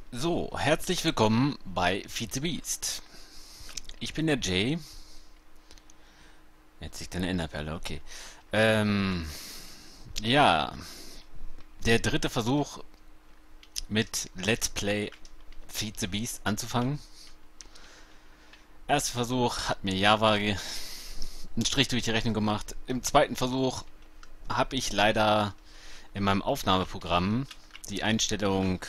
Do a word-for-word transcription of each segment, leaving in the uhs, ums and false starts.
So, herzlich willkommen bei VizeBeast. Ich bin der Jay. Jetzt sich deine Enderperle, okay. Ähm, ja, der dritte Versuch mit Let's Play VizeBeast anzufangen. Erster Versuch hat mir Java einen Strich durch die Rechnung gemacht. Im zweiten Versuch habe ich leider in meinem Aufnahmeprogramm die Einstellung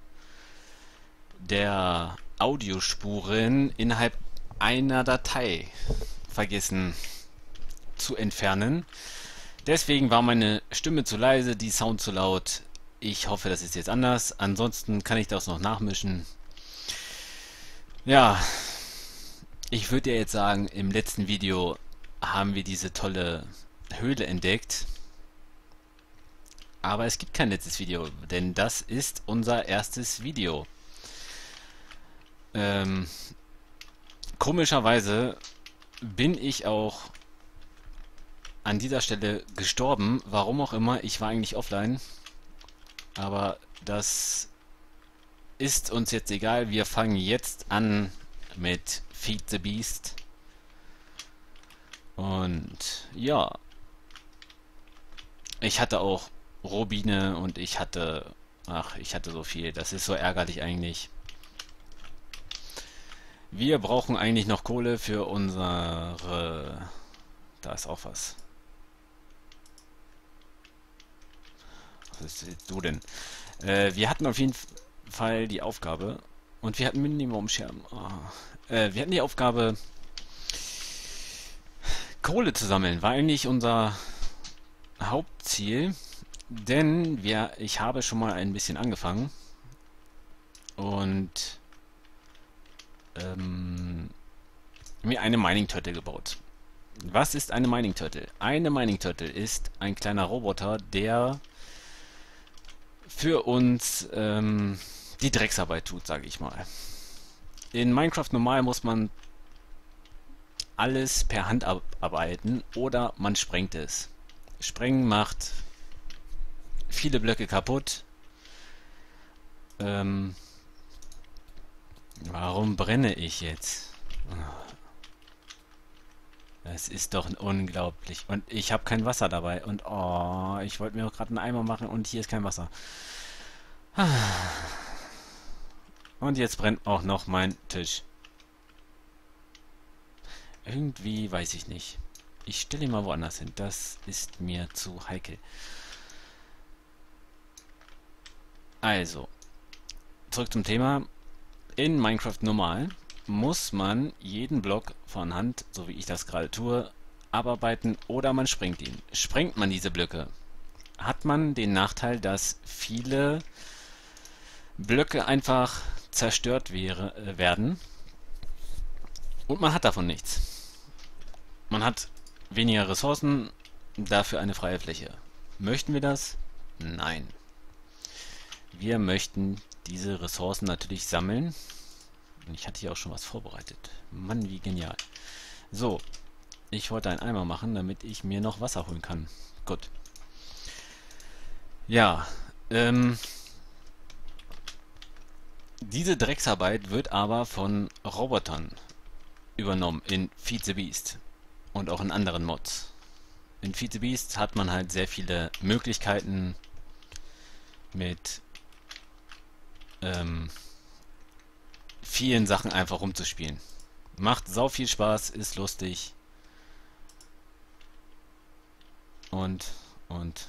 der Audiospuren innerhalb einer Datei vergessen zu entfernen. Deswegen war meine Stimme zu leise, die Sound zu laut. Ich hoffe, das ist jetzt anders. Ansonsten kann ich das noch nachmischen. Ja, ich würde ja jetzt sagen, im letzten Video haben wir diese tolle Höhle entdeckt. Aber es gibt kein letztes Video, denn das ist unser erstes Video. Ähm, komischerweise bin ich auch an dieser Stelle gestorben. Warum auch immer. Ich war eigentlich offline. Aber das ist uns jetzt egal. Wir fangen jetzt an mit Feed the Beast. Und ja, ich hatte auch Rubine und ich hatte, ach, ich hatte so viel. Das ist so ärgerlich eigentlich. Wir brauchen eigentlich noch Kohle für unsere... Da ist auch was. Was willst du denn? Äh, wir hatten auf jeden Fall die Aufgabe, und wir hatten Minimumscherben. Oh. Äh, wir hatten die Aufgabe, Kohle zu sammeln. War eigentlich unser Hauptziel, denn wir, ich habe schon mal ein bisschen angefangen und ähm, mir eine Mining Turtle gebaut. Was ist eine Mining Turtle? Eine Mining Turtle ist ein kleiner Roboter, der für uns ähm, die Drecksarbeit tut, sage ich mal. In Minecraft normal muss man alles per Hand abarbeiten oder man sprengt es. Sprengen macht viele Blöcke kaputt. Ähm, warum brenne ich jetzt? Es ist doch unglaublich. Und ich habe kein Wasser dabei. Und oh, ich wollte mir auch gerade einen Eimer machen und hier ist kein Wasser. Und jetzt brennt auch noch mein Tisch. Irgendwie weiß ich nicht. Ich stelle ihn mal woanders hin. Das ist mir zu heikel. Also, zurück zum Thema. In Minecraft normal muss man jeden Block von Hand, so wie ich das gerade tue, abarbeiten oder man sprengt ihn. Sprengt man diese Blöcke, hat man den Nachteil, dass viele Blöcke einfach zerstört wäre, äh, werden und man hat davon nichts. Man hat weniger Ressourcen, dafür eine freie Fläche. Möchten wir das? Nein. Wir möchten diese Ressourcen natürlich sammeln. Ich hatte hier auch schon was vorbereitet. Mann, wie genial. So, ich wollte einen Eimer machen, damit ich mir noch Wasser holen kann. Gut. Ja, ähm... diese Drecksarbeit wird aber von Robotern übernommen in Feed the Beast und auch in anderen Mods. In Feed the Beast hat man halt sehr viele Möglichkeiten mit ähm, vielen Sachen einfach rumzuspielen. Macht sau viel Spaß, ist lustig und und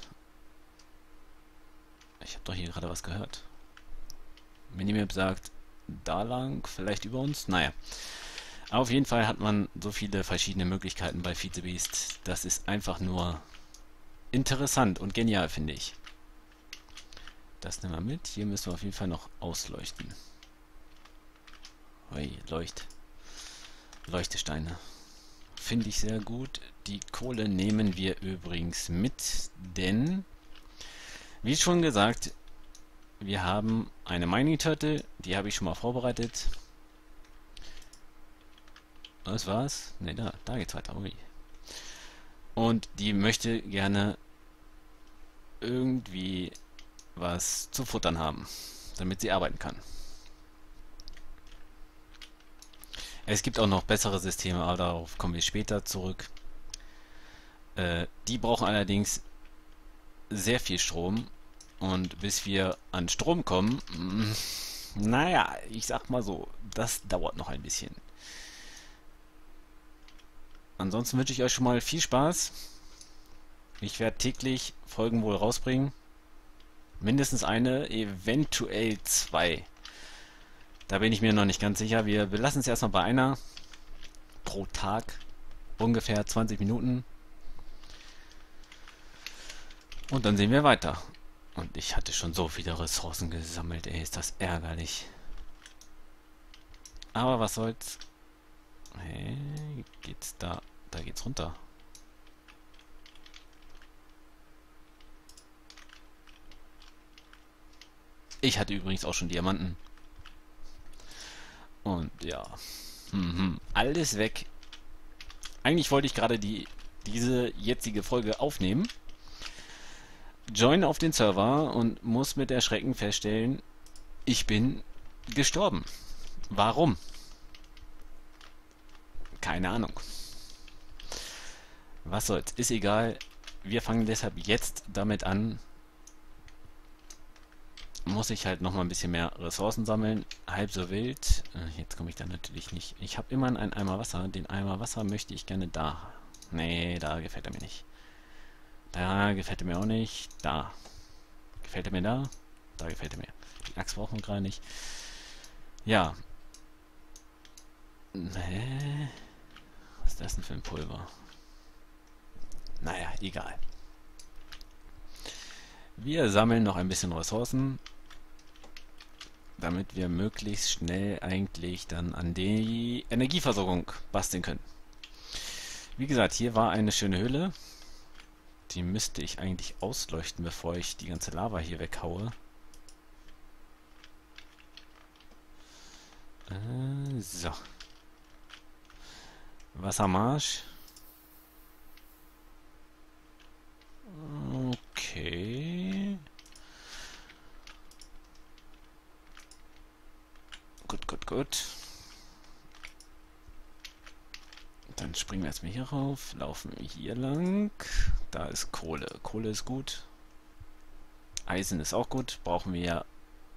ich habe doch hier gerade was gehört. Minimap sagt, da lang, vielleicht über uns. Naja. Auf jeden Fall hat man so viele verschiedene Möglichkeiten bei Feed the Beast. Das ist einfach nur interessant und genial, finde ich. Das nehmen wir mit. Hier müssen wir auf jeden Fall noch ausleuchten. Ui, Leucht. Leuchtesteine. Finde ich sehr gut. Die Kohle nehmen wir übrigens mit, denn, wie schon gesagt, wir haben eine Mining Turtle, die habe ich schon mal vorbereitet. Das war's. Ne, da, da geht's weiter. Ui. Und die möchte gerne irgendwie was zu futtern haben, damit sie arbeiten kann. Es gibt auch noch bessere Systeme, aber darauf kommen wir später zurück. Äh, die brauchen allerdings sehr viel Strom. Und bis wir an Strom kommen, mm, naja, ich sag mal so, das dauert noch ein bisschen. Ansonsten wünsche ich euch schon mal viel Spaß. Ich werde täglich Folgen wohl rausbringen. Mindestens eine, eventuell zwei. Da bin ich mir noch nicht ganz sicher. Wir belassen es erstmal bei einer pro Tag. Ungefähr zwanzig Minuten. Und dann sehen wir weiter. Und ich hatte schon so viele Ressourcen gesammelt. Ey, ist das ärgerlich. Aber was soll's. Hey, geht's da? Da geht's runter. Ich hatte übrigens auch schon Diamanten. Und ja. Mhm. Alles weg. Eigentlich wollte ich gerade die, diese jetzige Folge aufnehmen. Join auf den Server und muss mit Erschrecken feststellen, ich bin gestorben. Warum? Keine Ahnung. Was soll's, ist egal. Wir fangen deshalb jetzt damit an. Muss ich halt noch mal ein bisschen mehr Ressourcen sammeln. Halb so wild. Jetzt komme ich da natürlich nicht. Ich habe immer einen Eimer Wasser. Den Eimer Wasser möchte ich gerne da. Nee, da gefällt er mir nicht. Da gefällt er mir auch nicht. Da. Gefällt er mir da? Da gefällt er mir. Die Axt brauchen wir gerade nicht. Ja. Hä? Was ist das denn für ein Pulver? Naja, egal. Wir sammeln noch ein bisschen Ressourcen, damit wir möglichst schnell eigentlich dann an die Energieversorgung basteln können. Wie gesagt, hier war eine schöne Höhle. Die müsste ich eigentlich ausleuchten, bevor ich die ganze Lava hier weghaue. Äh, so. Wassermarsch. Okay. Gut, gut, gut. Dann springen wir erstmal hier rauf, laufen hier lang. Da ist Kohle. Kohle ist gut. Eisen ist auch gut. Brauchen wir...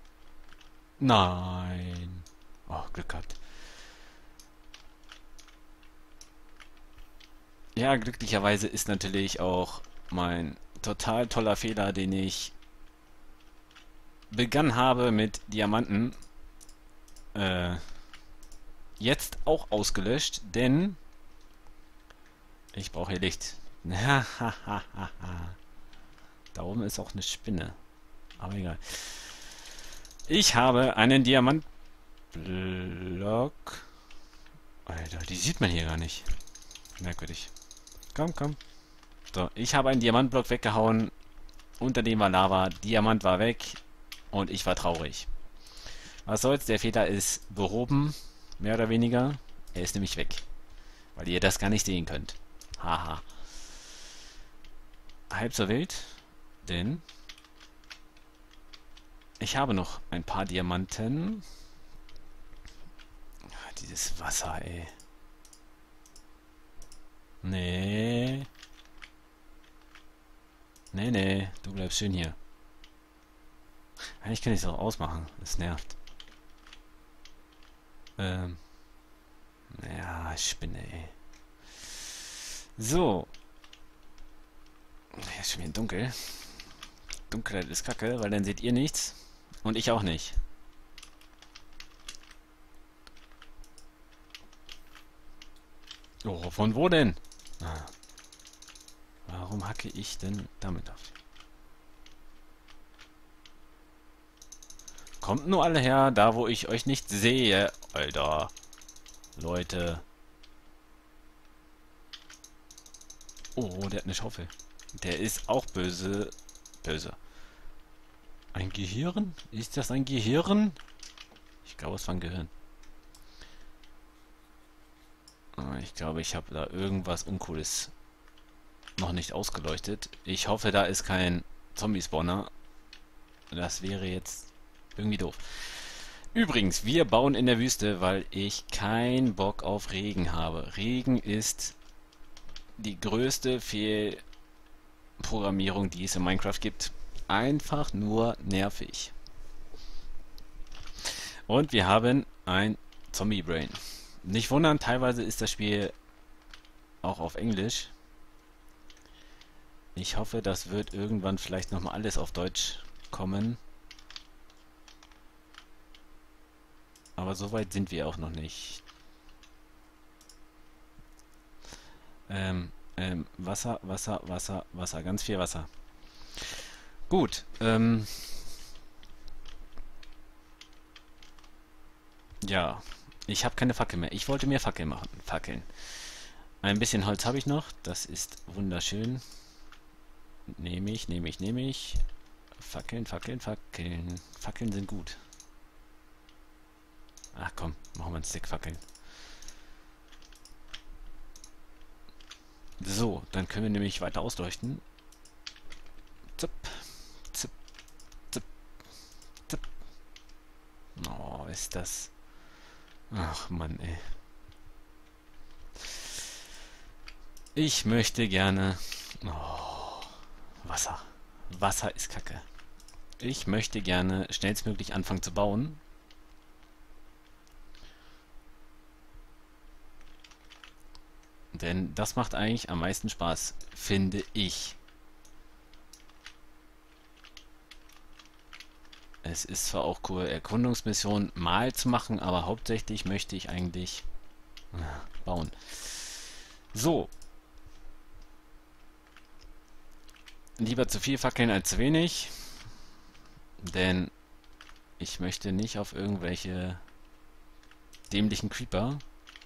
Nein. Oh, Glück gehabt. Ja, glücklicherweise ist natürlich auch mein total toller Fehler, den ich begangen habe mit Diamanten, äh, jetzt auch ausgelöscht, denn ich brauche hier Licht. Da oben ist auch eine Spinne. Aber egal. Ich habe einen Diamantblock. Alter, die sieht man hier gar nicht. Merkwürdig. Komm, komm. So, ich habe einen Diamantblock weggehauen. Unter dem war Lava. Diamant war weg. Und ich war traurig. Was soll's, der Fehler ist behoben. Mehr oder weniger. Er ist nämlich weg. Weil ihr das gar nicht sehen könnt. Haha. Halb so wild. Denn ich habe noch ein paar Diamanten. Ah, dieses Wasser, ey. Nee. Nee, nee. Du bleibst schön hier. Eigentlich kann ich es auch ausmachen. Das nervt. Ähm. Ja, Spinne, ey. So. Ja, ist schon wieder dunkel. Dunkelheit ist kacke, weil dann seht ihr nichts. Und ich auch nicht. Oh, von wo denn? Ah. Warum hacke ich denn damit auf? Kommt nur alle her, da wo ich euch nicht sehe. Alter. Leute. Oh, der hat eine Schaufel. Der ist auch böse. Böse. Ein Gehirn? Ist das ein Gehirn? Ich glaube, es war ein Gehirn. Ich glaube, ich habe da irgendwas Uncooles noch nicht ausgeleuchtet. Ich hoffe, da ist kein Zombie-Spawner. Das wäre jetzt irgendwie doof. Übrigens, wir bauen in der Wüste, weil ich keinen Bock auf Regen habe. Regen ist die größte Fehlprogrammierung, die es in Minecraft gibt. Einfach nur nervig. Und wir haben ein Zombie-Brain. Nicht wundern, teilweise ist das Spiel auch auf Englisch. Ich hoffe, das wird irgendwann vielleicht nochmal alles auf Deutsch kommen. Aber so weit sind wir auch noch nicht. Ähm, ähm, Wasser, Wasser, Wasser, Wasser, ganz viel Wasser. Gut, ähm, ja, ich habe keine Fackel mehr. Ich wollte mir Fackeln machen. Fackeln. Ein bisschen Holz habe ich noch. Das ist wunderschön. Nehme ich, nehme ich, nehme ich. Fackeln, Fackeln, Fackeln. Fackeln sind gut. Ach komm, machen wir einen Stick Fackeln. So, dann können wir nämlich weiter ausleuchten. Zip, zip, zip, zip. Oh, ist das... Ach Mann, ey. Ich möchte gerne... Oh, Wasser. Wasser ist Kacke. Ich möchte gerne schnellstmöglich anfangen zu bauen. Denn das macht eigentlich am meisten Spaß, finde ich. Es ist zwar auch cool, Erkundungsmissionen mal zu machen, aber hauptsächlich möchte ich eigentlich äh, bauen. So. Lieber zu viel Fackeln als zu wenig. Denn ich möchte nicht auf irgendwelche dämlichen Creeper.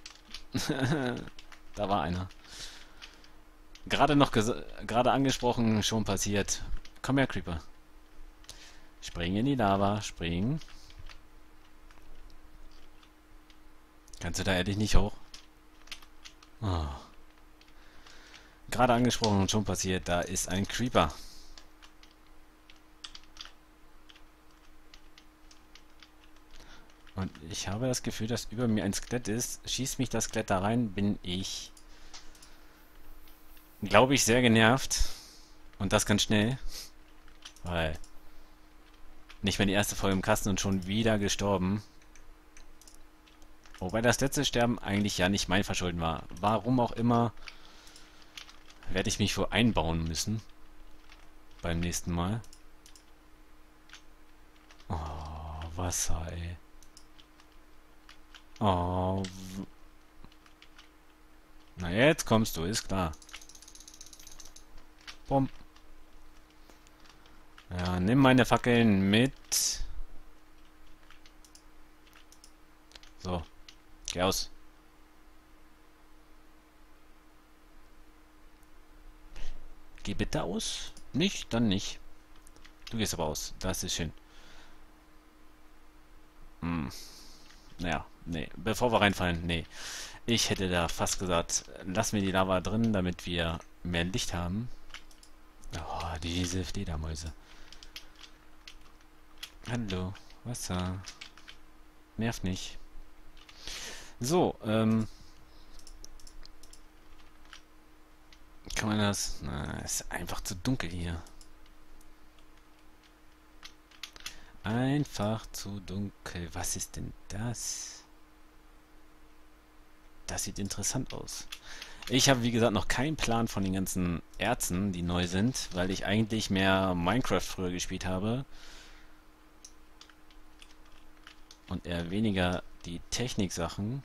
Da war einer. Gerade noch gerade angesprochen, schon passiert. Komm her, Creeper. Spring in die Lava, spring. Kannst du da ehrlich nicht hoch? Oh. Gerade angesprochen und schon passiert, da ist ein Creeper. Und ich habe das Gefühl, dass über mir ein Skelett ist. Schießt mich das Skelett da rein, bin ich, glaube ich, sehr genervt. Und das ganz schnell. Weil nicht mehr die erste Folge im Kasten und schon wieder gestorben. Wobei das letzte Sterben eigentlich ja nicht mein Verschulden war. Warum auch immer, werde ich mich wohl einbauen müssen. Beim nächsten Mal. Oh, Wasser, ey. Oh. Na jetzt kommst du, ist klar. Bumm. Ja, nimm meine Fackeln mit. So. Geh aus. Geh bitte aus. Nicht? Dann nicht. Du gehst aber aus. Das ist schön. Hm. Naja, nee. Bevor wir reinfallen, nee. Ich hätte da fast gesagt, lass mir die Lava drin, damit wir mehr Licht haben. Oh, diese Fledermäuse. Hallo, Wasser. Nervt nicht. So, ähm. Kann man das... Na, ist einfach zu dunkel hier. Einfach zu dunkel. Was ist denn das? Das sieht interessant aus. Ich habe, wie gesagt, noch keinen Plan von den ganzen Erzen, die neu sind, weil ich eigentlich mehr Minecraft früher gespielt habe. Und eher weniger die Technik-Sachen.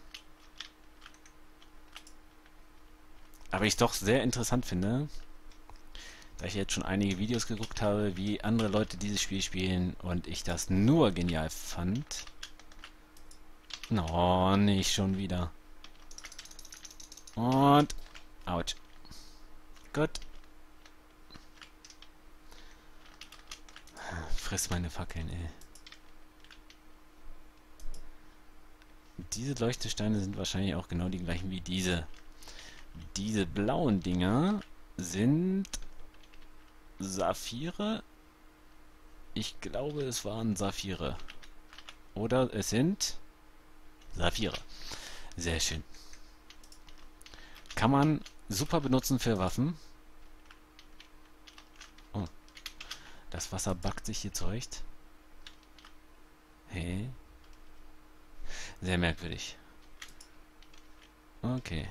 Aber ich es doch sehr interessant finde, da ich jetzt schon einige Videos geguckt habe, wie andere Leute dieses Spiel spielen und ich das nur genial fand. No, nicht schon wieder. Und... Autsch. Gut. Friss meine Fackeln, ey. Diese Leuchtesteine sind wahrscheinlich auch genau die gleichen wie diese. Diese blauen Dinger sind Saphire. Ich glaube, es waren Saphire. Oder es sind Saphire. Sehr schön. Kann man super benutzen für Waffen. Oh, das Wasser backt sich hier zurecht. Hey. Sehr merkwürdig. Okay.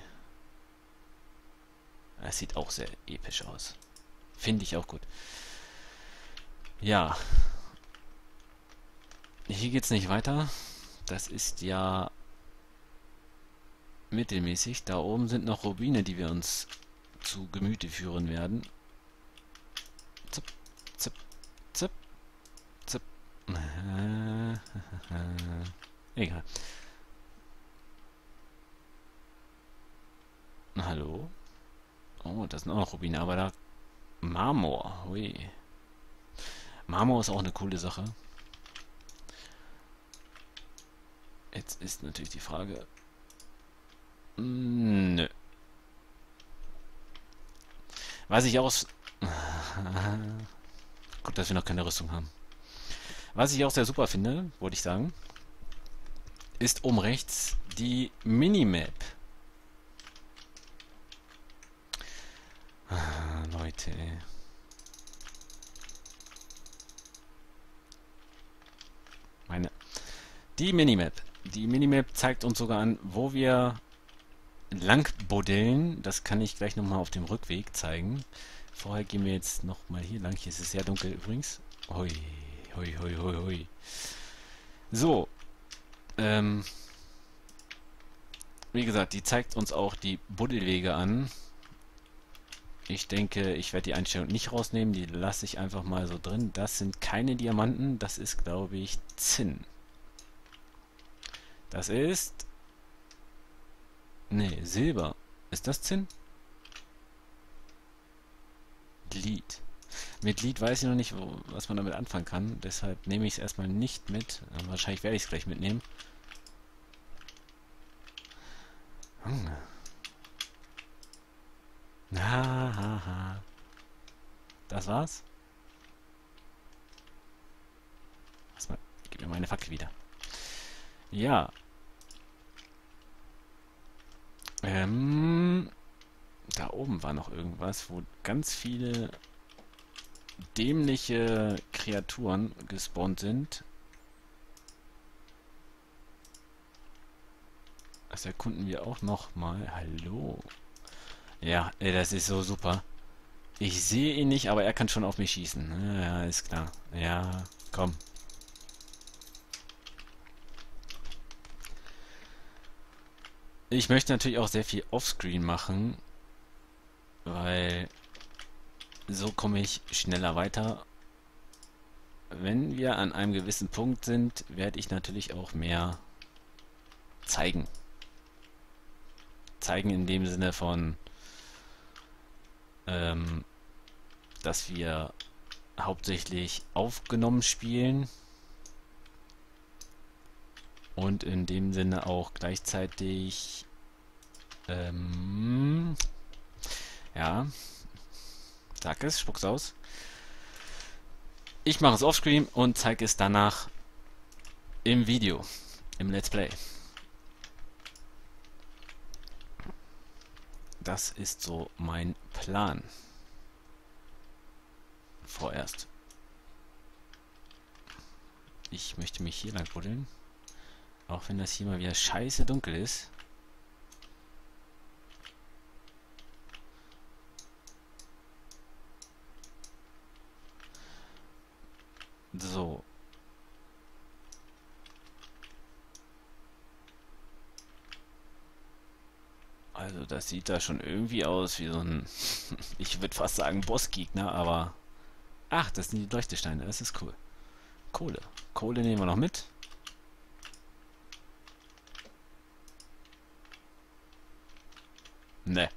Es sieht auch sehr episch aus. Finde ich auch gut. Ja. Hier geht's nicht weiter. Das ist ja mittelmäßig. Da oben sind noch Rubine, die wir uns zu Gemüte führen werden. Zip, zip, zip, zip. Egal. Hallo? Oh, das sind auch noch Rubine, aber da... Marmor. Hui. Marmor ist auch eine coole Sache. Jetzt ist natürlich die Frage... Nö. Was ich aus... Gut, dass wir noch keine Rüstung haben. Was ich auch sehr super finde, wollte ich sagen, ist oben rechts die Minimap. Ah, Leute, ey. Meine. Die Minimap. Die Minimap zeigt uns sogar an, wo wir lang buddeln. Das kann ich gleich nochmal auf dem Rückweg zeigen. Vorher gehen wir jetzt nochmal hier lang. Hier ist es sehr dunkel übrigens. Hui, hui, hui, hui, hui. So. Ähm. Wie gesagt, die zeigt uns auch die Buddelwege an. Ich denke, ich werde die Einstellung nicht rausnehmen. Die lasse ich einfach mal so drin. Das sind keine Diamanten. Das ist, glaube ich, Zinn. Das ist... Ne, Silber. Ist das Zinn? Glied. Mit Glied weiß ich noch nicht, wo, was man damit anfangen kann. Deshalb nehme ich es erstmal nicht mit. Wahrscheinlich werde ich es gleich mitnehmen. Hm. Ha, ha, ha. Das war's? Was mal, gib mir meine Fackel wieder. Ja. Ähm, da oben war noch irgendwas, wo ganz viele dämliche Kreaturen gespawnt sind. Das erkunden wir auch noch mal. Hallo. Ja, ey, das ist so super. Ich sehe ihn nicht, aber er kann schon auf mich schießen. Ja, ist klar. Ja, komm. Ich möchte natürlich auch sehr viel Offscreen machen, weil so komme ich schneller weiter. Wenn wir an einem gewissen Punkt sind, werde ich natürlich auch mehr zeigen. Zeigen in dem Sinne von, ähm, dass wir hauptsächlich aufgenommen spielen und in dem Sinne auch gleichzeitig, ähm, ja, sag es, spuck's aus. Ich mache es offscreen und zeige es danach im Video, im Let's Play. Das ist so mein Plan. Vorerst. Ich möchte mich hier lang buddeln. Auch wenn das hier mal wieder scheiße dunkel ist. So. Also das sieht da schon irgendwie aus wie so ein, ich würde fast sagen Bossgegner, aber... Ach, das sind die Leuchtesteine, das ist cool. Kohle. Kohle nehmen wir noch mit. Ne.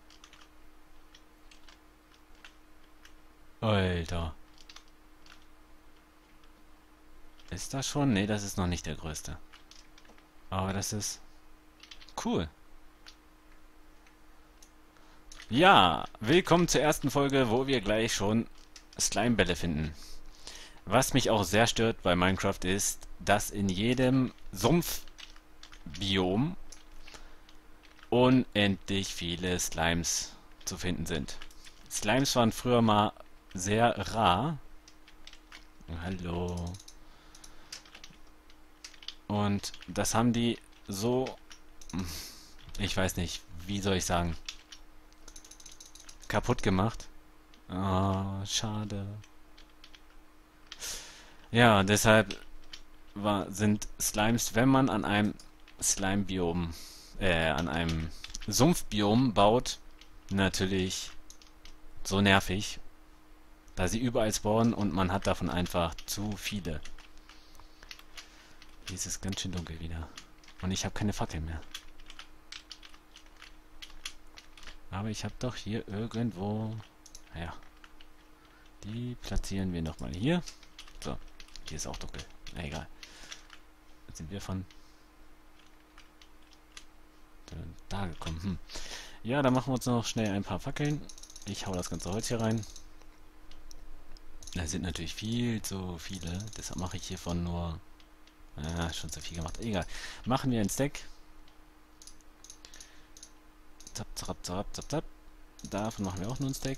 Alter. Ist das schon? Ne, das ist noch nicht der größte. Aber das ist cool. Ja, willkommen zur ersten Folge, wo wir gleich schon Slimebälle finden. Was mich auch sehr stört bei Minecraft ist, dass in jedem Sumpfbiom unendlich viele Slimes zu finden sind. Slimes waren früher mal sehr rar. Hallo. Und das haben die so, ich weiß nicht, wie soll ich sagen, kaputt gemacht. Ah, schade. Ja, deshalb war, sind Slimes, wenn man an einem Slime-Biom, äh, an einem Sumpfbiom baut, natürlich so nervig, da sie überall spawnen und man hat davon einfach zu viele. Hier ist es ganz schön dunkel wieder. Und ich habe keine Fackel mehr. Aber ich habe doch hier irgendwo... Ja. Die platzieren wir nochmal hier. So. Hier ist auch dunkel. Na egal. Jetzt sind wir von... da gekommen. Hm. Ja, dann machen wir uns noch schnell ein paar Fackeln. Ich hau das ganze Holz hier rein. Da sind natürlich viel zu viele. Deshalb mache ich hiervon nur... Ah, schon zu viel gemacht. Egal. Machen wir ein Stack. Zap, zap, zap, zap, zap. Davon machen wir auch nur ein Stack.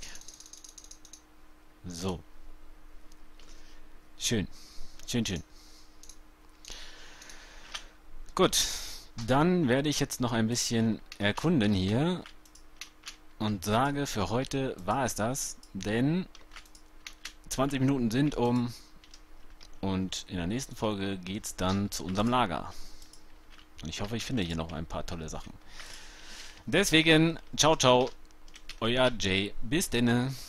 So. Schön. Schön, schön. Gut. Dann werde ich jetzt noch ein bisschen erkunden hier. Und sage, für heute war es das. Denn zwanzig Minuten sind um. Und in der nächsten Folge geht es dann zu unserem Lager. Und ich hoffe, ich finde hier noch ein paar tolle Sachen. Deswegen, ciao, ciao, euer Jay. Bis denne.